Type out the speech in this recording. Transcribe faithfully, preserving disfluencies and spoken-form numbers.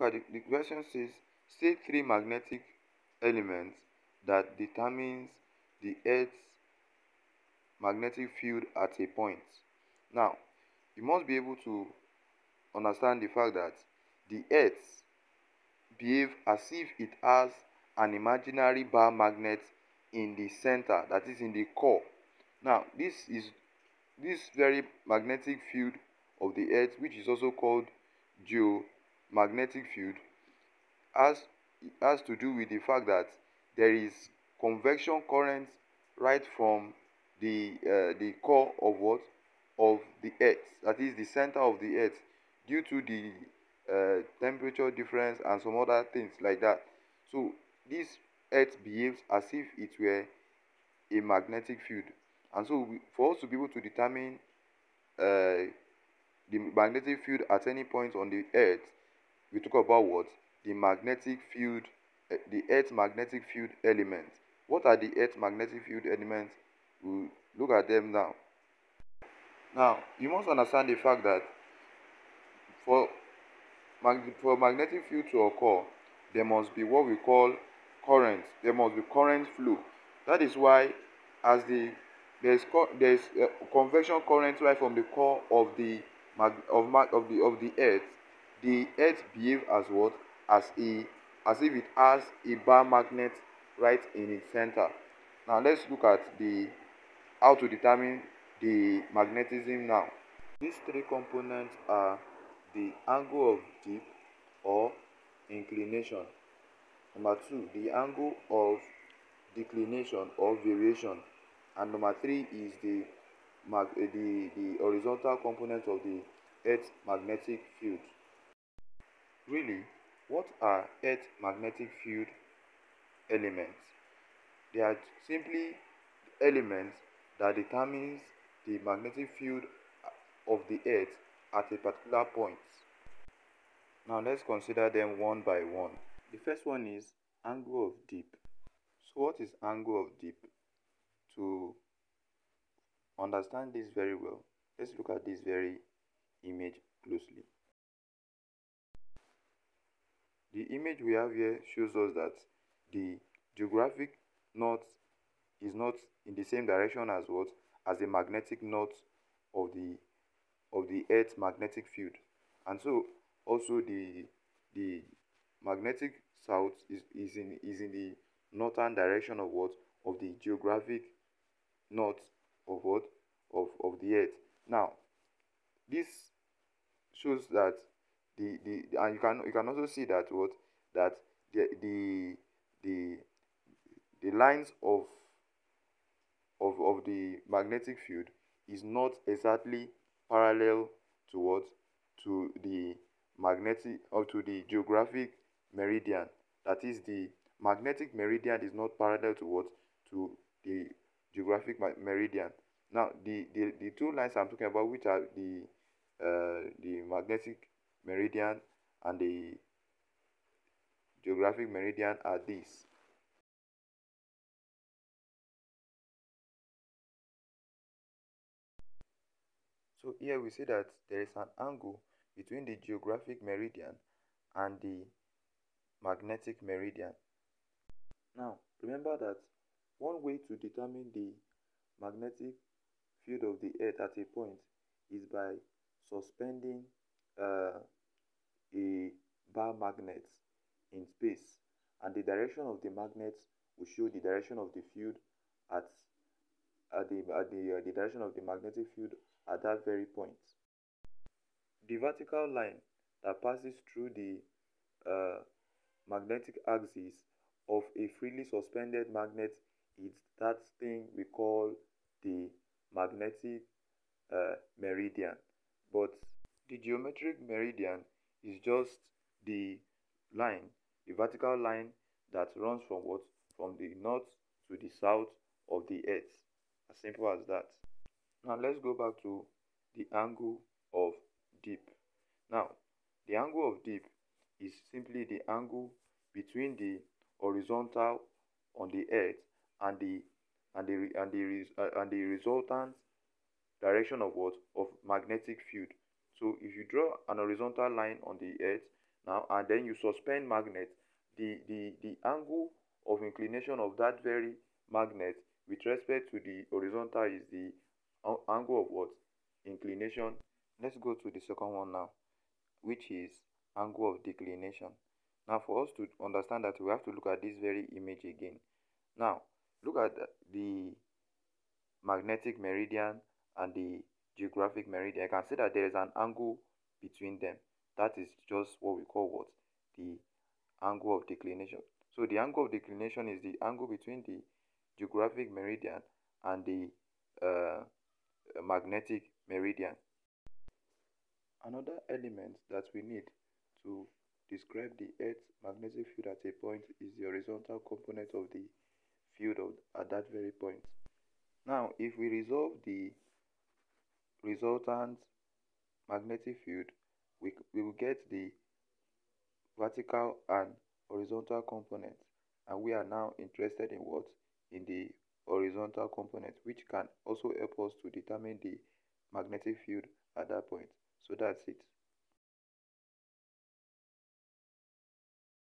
at the, the question says, state three magnetic elements that determines the Earth's magnetic field at a point. Now, you must be able to understand the fact that the Earth behaves as if it has an imaginary bar magnet in the center, that is in the core. Now, this is this very magnetic field of the Earth, which is also called geomagnetic field, has has to do with the fact that there is convection current right from the uh, the core of what of the Earth, that is the center of the Earth, due to the uh, temperature difference and some other things like that. So this Earth behaves as if it were a magnetic field, and so we, for us to be able to determine uh, the magnetic field at any point on the Earth, we talk about what? The magnetic field, uh, the Earth magnetic field elements. What are the Earth magnetic field elements? We'll look at them now. Now, you must understand the fact that for, mag- for magnetic field to occur, there must be what we call current. There must be current flow. That is why, as the there's co- there's uh, convection current right from the core of the mag- of mag- of the of the Earth. The Earth behave as what? As a as if it has a bar magnet right in its center. Now let's look at the how to determine the magnetism now. These three components are the angle of dip or inclination. Number two, the angle of declination or variation. And number three is the, mag eh, the, the horizontal component of the Earth magnetic field. Really, what are Earth magnetic field elements? They are simply elements that determines the magnetic field of the Earth at a particular point. Now let's consider them one by one. The first one is angle of dip. So what is angle of dip? To understand this very well, let's look at this very image closely. The image we have here shows us that the geographic north is not in the same direction as what? As the magnetic north of the of the Earth's magnetic field. And so also the the magnetic south is, is in is in the northern direction of what? Of the geographic north of what? Of of the Earth. Now, this shows that the, the and you can you can also see that what? That the the the the lines of of, of the magnetic field is not exactly parallel to what? To the magnetic or to the geographic meridian. That is, the magnetic meridian is not parallel to what? To the geographic meridian. Now, the, the, the two lines I'm talking about, which are the uh, the magnetic meridian and the geographic meridian, are these. So here we see that there is an angle between the geographic meridian and the magnetic meridian. Now, remember that one way to determine the magnetic field of the Earth at a point is by suspending uh, a bar magnet in space, and the direction of the magnet will show the direction of the field at at the at the, uh, the direction of the magnetic field at that very point. The vertical line that passes through the uh, magnetic axis of a freely suspended magnet is that thing we call the magnetic uh, meridian. But the geometric meridian is just the line, the vertical line that runs from what? From the north to the south of the Earth. As simple as that. Now let's go back to the angle of dip. Now, the angle of dip is simply the angle between the horizontal on the Earth and the and the and the uh, and the resultant direction of what? Of magnetic field. So if you draw an horizontal line on the Earth, now, and then you suspend magnet, the the the angle of inclination of that very magnet with respect to the horizontal is the angle of what? Inclination. Let's go to the second one now, which is angle of declination. Now, for us to understand that, we have to look at this very image again. Now, look at the magnetic meridian and the geographic meridian. You can see that there is an angle between them. That is just what we call what? The angle of declination. So the angle of declination is the angle between the geographic meridian and the uh, magnetic meridian. Another element that we need to describe the Earth's magnetic field at a point is the horizontal component of the field of, at that very point. Now, if we resolve the resultant magnetic field, we, we will get the vertical and horizontal components, and we are now interested in what? In the horizontal component, which can also help us to determine the magnetic field at that point. So that's it.